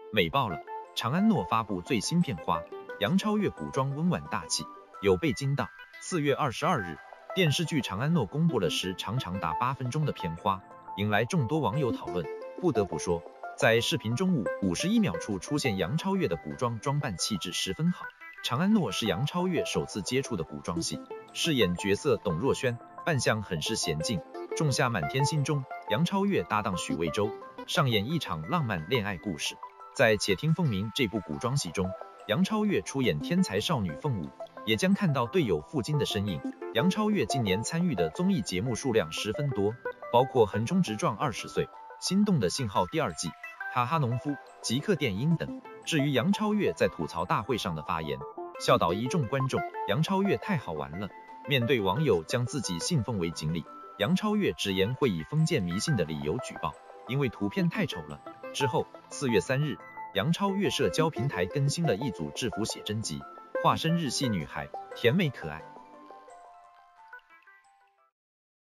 美爆了！长安诺发布最新片花，杨超越古装温婉大气，有被惊到。4月22日，电视剧《长安诺》公布了时长达8分钟的片花，引来众多网友讨论。不得不说，在视频中51秒处出现杨超越的古装装扮，气质十分好。长安诺是杨超越首次接触的古装戏，饰演角色董若轩，扮相很是娴静，种下满天星中。杨超越搭档许魏洲，上演一场浪漫恋爱故事。在《且听凤鸣》这部古装戏中，杨超越出演天才少女凤舞，也将看到队友傅菁的身影。杨超越近年参与的综艺节目数量十分多，包括《横冲直撞20岁》、《心动的信号》第2季、哈哈农夫、极客电音等。至于杨超越在吐槽大会上的发言，笑倒一众观众。杨超越太好玩了，面对网友将自己信奉为锦鲤，杨超越直言会以封建迷信的理由举报，因为图片太丑了。之后4月3日，杨超越社交平台更新了一组制服写真集，化身日系女孩，甜美可爱。